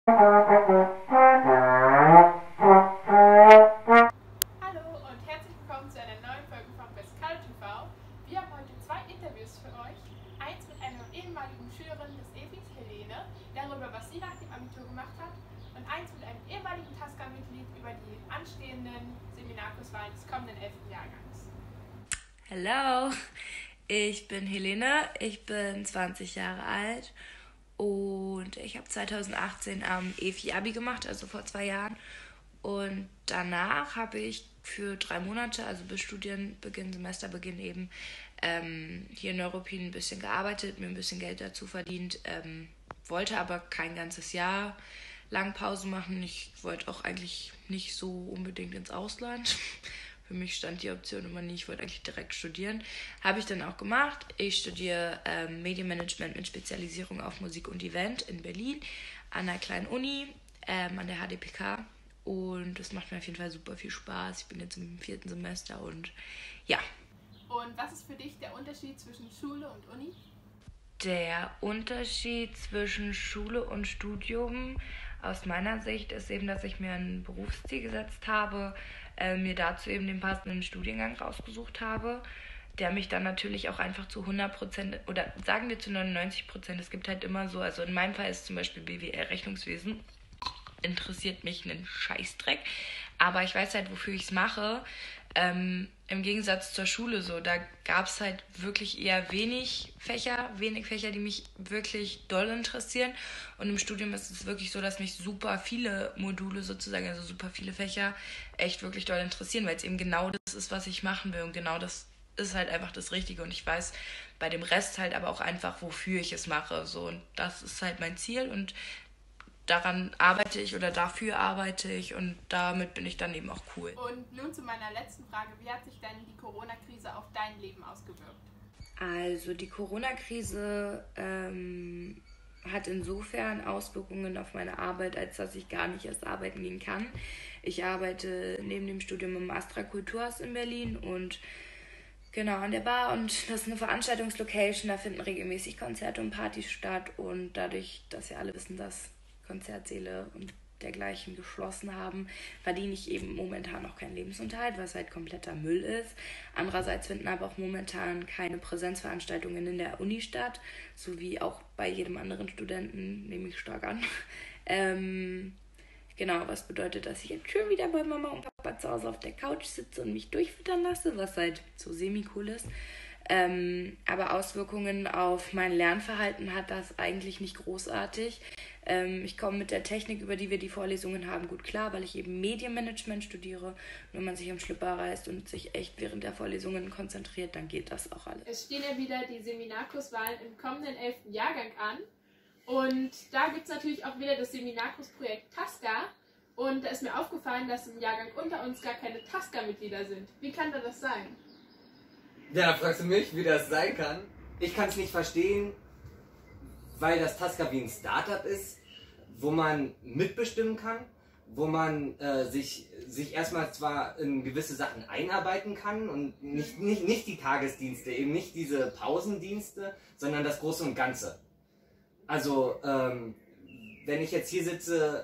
Hallo und herzlich willkommen zu einer neuen Folge von Pascal TV. Wir haben heute zwei Interviews für euch. Eins mit einer ehemaligen Schülerin des EFIs, Helene, darüber, was sie nach dem Abitur gemacht hat. Und eins mit einem ehemaligen TASCA-Mitglied über die anstehenden Seminarkurswahlen des kommenden 11. Jahrgangs. Hallo, ich bin Helene, ich bin 20 Jahre alt und ich habe 2018 am EFI Abi gemacht, also vor 2 Jahren. Und danach habe ich für 3 Monate, also bis Studienbeginn, Semesterbeginn eben, hier in Neuruppin ein bisschen gearbeitet, mir ein bisschen Geld dazu verdient, wollte aber kein ganzes Jahr lang Pause machen. Ich wollte auch eigentlich nicht so unbedingt ins Ausland. Für mich stand die Option immer nie, ich wollte eigentlich direkt studieren. Habe ich dann auch gemacht. Ich studiere Medienmanagement mit Spezialisierung auf Musik und Event in Berlin an einer kleinen Uni, an der HDPK. Und das macht mir auf jeden Fall super viel Spaß. Ich bin jetzt im 4. Semester und ja. Und was ist für dich der Unterschied zwischen Schule und Uni? Der Unterschied zwischen Schule und Studium aus meiner Sicht ist eben, dass ich mir ein Berufsziel gesetzt habe, mir dazu eben den passenden Studiengang rausgesucht habe, der mich dann natürlich auch einfach zu 100% oder sagen wir zu 99%, es gibt halt immer so, also in meinem Fall ist zum Beispiel BWL Rechnungswesen, interessiert mich einen Scheißdreck, aber ich weiß halt, wofür ich es mache. Im Gegensatz zur Schule so, da gab es halt wirklich eher wenig Fächer, die mich wirklich doll interessieren. Und im Studium ist es wirklich so, dass mich super viele Module sozusagen, also super viele Fächer, echt wirklich doll interessieren, weil es eben genau das ist, was ich machen will. Und genau das ist halt einfach das Richtige. Und ich weiß bei dem Rest halt aber auch einfach, wofür ich es mache. So, und das ist halt mein Ziel. Und daran arbeite ich oder dafür arbeite ich und damit bin ich dann eben auch cool. Und nun zu meiner letzten Frage. Wie hat sich denn die Corona-Krise auf dein Leben ausgewirkt? Also die Corona-Krise hat insofern Auswirkungen auf meine Arbeit, als dass ich gar nicht erst arbeiten gehen kann. Ich arbeite neben dem Studium im Astra Kulturhaus in Berlin und genau an der Bar, und das ist eine Veranstaltungslocation, da finden regelmäßig Konzerte und Partys statt, und dadurch, dass wir alle wissen, dass Konzertsäle und dergleichen geschlossen haben, verdiene ich eben momentan noch keinen Lebensunterhalt, was halt kompletter Müll ist. Andererseits finden aber auch momentan keine Präsenzveranstaltungen in der Uni statt, so wie auch bei jedem anderen Studenten, nehme ich stark an. Ähm, Genau, was bedeutet, dass ich jetzt schön wieder bei Mama und Papa zu Hause auf der Couch sitze und mich durchfüttern lasse, was halt so semi-cool ist. Aber Auswirkungen auf mein Lernverhalten hat das eigentlich nicht großartig. Ich komme mit der Technik, über die wir die Vorlesungen haben, gut klar, weil ich eben Medienmanagement studiere. Und wenn man sich am Schlüpper reißt und sich echt während der Vorlesungen konzentriert, dann geht das auch alles. Es stehen ja wieder die Seminarkurswahlen im kommenden 11. Jahrgang an. Und da gibt es natürlich auch wieder das Seminarkursprojekt TASCA. Und da ist mir aufgefallen, dass im Jahrgang unter uns gar keine TASCA-Mitglieder sind. Wie kann da das sein? Ja, da fragst du mich, wie das sein kann. Ich kann es nicht verstehen, weil das Tasca wie ein Startup ist, wo man mitbestimmen kann, wo man sich erstmal zwar in gewisse Sachen einarbeiten kann und nicht die Tagesdienste, eben nicht diese Pausendienste, sondern das Große und Ganze. Also, wenn ich jetzt hier sitze,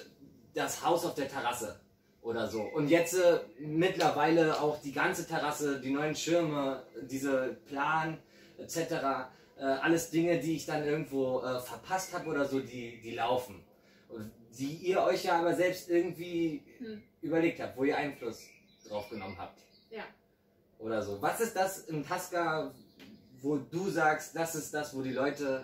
das Haus auf der Terrasse oder so. Und jetzt mittlerweile auch die ganze Terrasse, die neuen Schirme, diese Plan etc. Alles Dinge, die ich dann irgendwo verpasst habe oder so, die laufen. Und die ihr euch ja aber selbst irgendwie überlegt habt, wo ihr Einfluss drauf genommen habt. Ja. Oder so. Was ist das im Tasca, wo du sagst, das ist das, wo die Leute...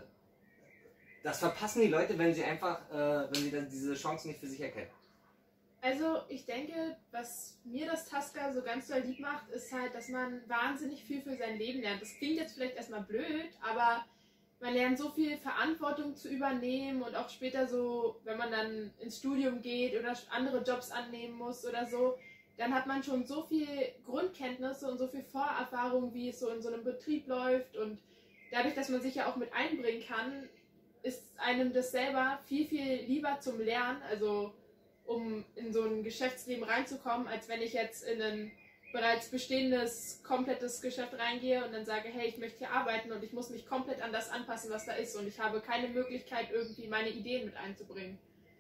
Das verpassen die Leute, wenn sie einfach, wenn sie dann diese Chance nicht für sich erkennen. Also ich denke, was mir das TASCA so ganz doll lieb macht, ist halt, dass man wahnsinnig viel für sein Leben lernt. Das klingt jetzt vielleicht erstmal blöd, aber man lernt so viel Verantwortung zu übernehmen und auch später so, wenn man dann ins Studium geht oder andere Jobs annehmen muss oder so, dann hat man schon so viel Grundkenntnisse und so viel Vorerfahrung, wie es so in so einem Betrieb läuft, und dadurch, dass man sich ja auch mit einbringen kann, ist einem das selber viel, viel lieber zum Lernen, also um in so ein Geschäftsleben reinzukommen, als wenn ich jetzt in ein bereits bestehendes, komplettes Geschäft reingehe und dann sage, hey, ich möchte hier arbeiten und ich muss mich komplett an das anpassen, was da ist, und ich habe keine Möglichkeit, irgendwie meine Ideen mit einzubringen.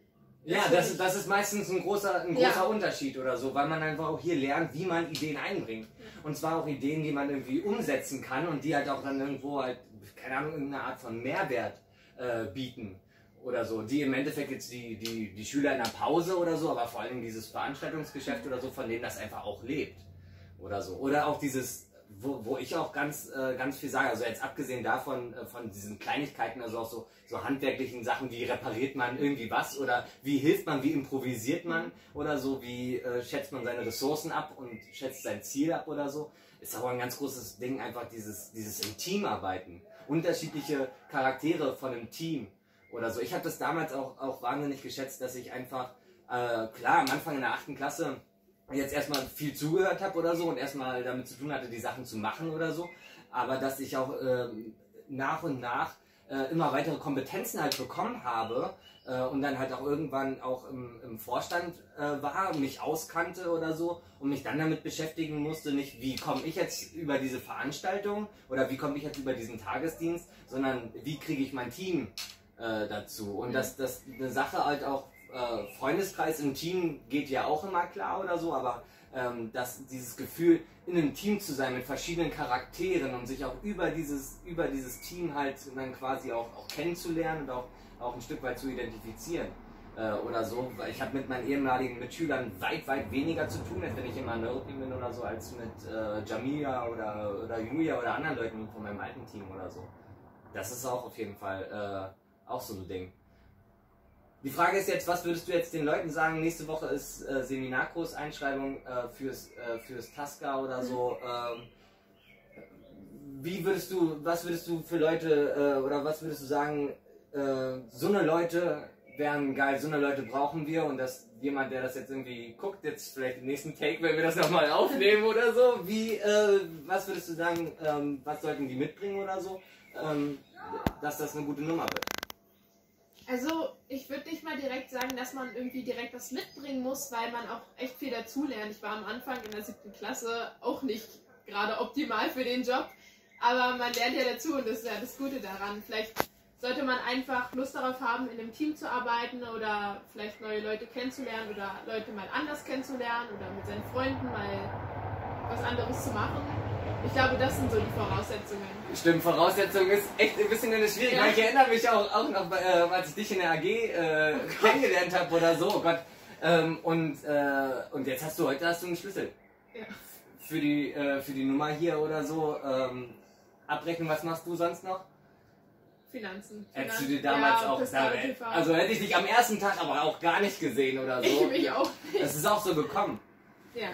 Ja, das ist meistens ein großer Unterschied oder so, weil man einfach auch hier lernt, wie man Ideen einbringt. Und zwar auch Ideen, die man irgendwie umsetzen kann und die halt auch dann irgendwo halt, keine Ahnung, irgendeine Art von Mehrwert bieten oder so. Die im Endeffekt jetzt die Schüler in der Pause oder so, aber vor allem dieses Veranstaltungsgeschäft oder so, von denen das einfach auch lebt oder so. Oder auch dieses, wo ich auch ganz viel sage, also jetzt abgesehen davon, von diesen Kleinigkeiten, also auch so handwerklichen Sachen, wie repariert man irgendwie was oder wie hilft man, wie improvisiert man oder so, wie schätzt man seine Ressourcen ab und schätzt sein Ziel ab oder so, ist auch ein ganz großes Ding, einfach dieses im Team arbeiten. Unterschiedliche Charaktere von einem Team oder so. Ich habe das damals auch wahnsinnig geschätzt, dass ich einfach, klar, am Anfang in der 8. Klasse jetzt erstmal viel zugehört habe oder so und erstmal damit zu tun hatte, die Sachen zu machen oder so, aber dass ich auch nach und nach immer weitere Kompetenzen halt bekommen habe und dann halt auch irgendwann auch im Vorstand war, mich auskannte oder so und mich dann damit beschäftigen musste, nicht wie komme ich jetzt über diese Veranstaltung oder wie komme ich jetzt über diesen Tagesdienst, sondern wie kriege ich mein Team dazu und dass eine Sache halt auch Freundeskreis im Team geht ja auch immer klar oder so, aber dass dieses Gefühl, in einem Team zu sein mit verschiedenen Charakteren und sich auch über dieses Team halt dann quasi auch kennenzulernen und auch ein Stück weit zu identifizieren oder so. Weil ich habe mit meinen ehemaligen Mitschülern weit weniger zu tun, als wenn ich in meinem Neuroteam bin oder so, als mit Jamila oder Julia oder anderen Leuten von meinem alten Team oder so. Das ist auch auf jeden Fall auch so ein Ding. Die Frage ist jetzt, was würdest du jetzt den Leuten sagen? Nächste Woche ist Seminarkurs-Einschreibung fürs Tasca oder so. Was würdest du für Leute oder was würdest du sagen, so eine Leute wären geil, so eine Leute brauchen wir und dass jemand, der das jetzt irgendwie guckt, jetzt vielleicht im nächsten Take, wenn wir das nochmal aufnehmen oder so, was würdest du sagen, was sollten die mitbringen oder so, dass das eine gute Nummer wird? Also, ich würde nicht mal direkt sagen, dass man irgendwie direkt was mitbringen muss, weil man auch echt viel dazulernt. Ich war am Anfang in der 7. Klasse auch nicht gerade optimal für den Job, aber man lernt ja dazu und das ist ja das Gute daran. Vielleicht sollte man einfach Lust darauf haben, in einem Team zu arbeiten oder vielleicht neue Leute kennenzulernen oder Leute mal anders kennenzulernen oder mit seinen Freunden mal was anderes zu machen. Ich glaube, das sind so die Voraussetzungen. Stimmt, Voraussetzung ist echt ein bisschen schwierig. Ja. Ich erinnere mich auch noch, als ich dich in der AG kennengelernt habe oder so. Oh Gott. Und jetzt hast du einen Schlüssel. Ja. Für die Nummer hier oder so. Abrechnen, was machst du sonst noch? Finanzen. Hättest du dir damals auch also hätte ich dich am ersten Tag aber auch gar nicht gesehen oder so. Ich mich auch nicht. Das ist auch so gekommen. Ja.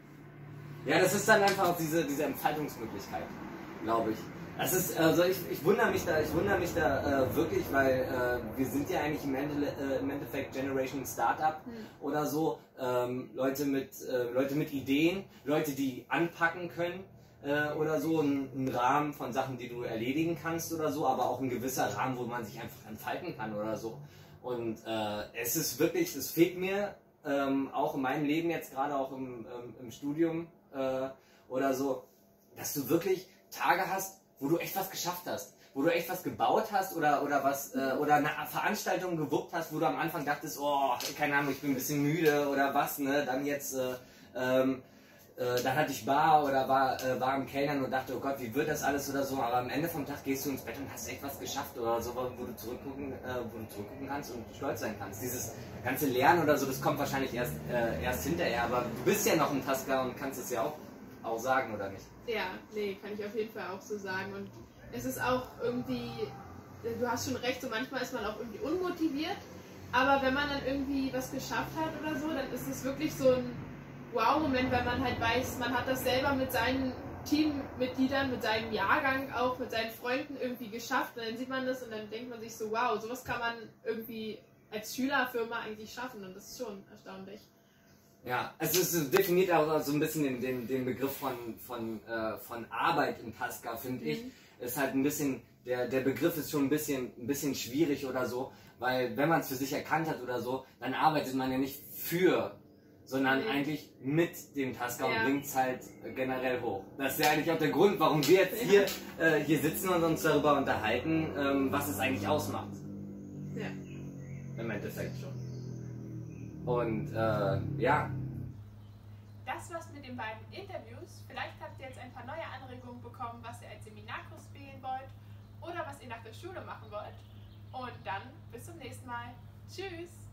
Ja, das ist dann einfach auch diese Entfaltungsmöglichkeit, glaube ich. Das ist, also ich wundere mich da wirklich, weil wir sind ja eigentlich im Endeffekt Generation Startup oder so. Leute mit Ideen, Leute, die anpacken können oder so, ein Rahmen von Sachen, die du erledigen kannst oder so, aber auch ein gewisser Rahmen, wo man sich einfach entfalten kann oder so. Und es ist wirklich, es fehlt mir auch in meinem Leben jetzt gerade auch im Studium oder so, dass du wirklich Tage hast, wo du echt was geschafft hast, wo du echt was gebaut hast oder eine Veranstaltung gewuppt hast, wo du am Anfang dachtest, oh, keine Ahnung, ich bin ein bisschen müde oder was, ne, dann jetzt, dann hatte ich Bar oder war am Kellnern und dachte, oh Gott, wie wird das alles oder so, aber am Ende vom Tag gehst du ins Bett und hast echt was geschafft oder so, wo du zurückgucken kannst und stolz sein kannst. Dieses ganze Lernen oder so, das kommt wahrscheinlich erst hinterher, aber du bist ja noch ein Tasca und kannst es ja auch sagen, oder nicht? Ja, nee, kann ich auf jeden Fall auch so sagen. Und es ist auch irgendwie, du hast schon recht, so manchmal ist man auch irgendwie unmotiviert, aber wenn man dann irgendwie was geschafft hat oder so, dann ist es wirklich so ein Wow-Moment, weil man halt weiß, man hat das selber mit seinen Teammitgliedern, mit seinem Jahrgang, auch mit seinen Freunden irgendwie geschafft. Und dann sieht man das und dann denkt man sich so, wow, sowas kann man irgendwie als Schülerfirma eigentlich schaffen und das ist schon erstaunlich. Ja, es definiert auch so ein bisschen den Begriff von Arbeit im Tasca, finde ich. Ist halt ein bisschen, der Begriff ist schon ein bisschen schwierig oder so, weil wenn man es für sich erkannt hat oder so, dann arbeitet man ja nicht für, sondern eigentlich mit dem Tasca und bringt es halt generell hoch. Das ist ja eigentlich auch der Grund, warum wir jetzt hier sitzen und uns darüber unterhalten, was es eigentlich ausmacht. Ja. Im Endeffekt schon. Und ja. Das war's mit den beiden Interviews. Vielleicht habt ihr jetzt ein paar neue Anregungen bekommen, was ihr als Seminarkurs wählen wollt oder was ihr nach der Schule machen wollt. Und dann bis zum nächsten Mal. Tschüss!